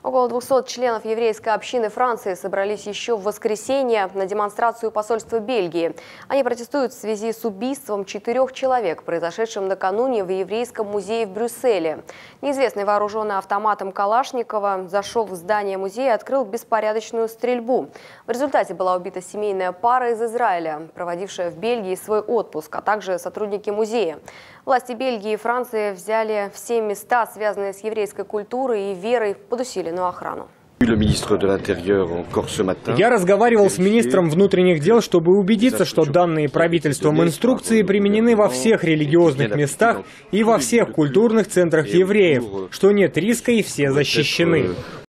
Около 200 членов еврейской общины Франции собрались еще в воскресенье на демонстрацию посольства Бельгии. Они протестуют в связи с убийством 4 человек, произошедшим накануне в еврейском музее в Брюсселе. Неизвестный, вооруженный автоматом Калашникова, зашел в здание музея и открыл беспорядочную стрельбу. В результате была убита семейная пара из Израиля, проводившая в Бельгии свой отпуск, а также сотрудники музея. Власти Бельгии и Франции взяли все места, связанные с еврейской культурой и верой, под усиленную охрану. Я разговаривал с министром внутренних дел, чтобы убедиться, что данные правительством инструкции применены во всех религиозных местах и во всех культурных центрах евреев, что нет риска и все защищены.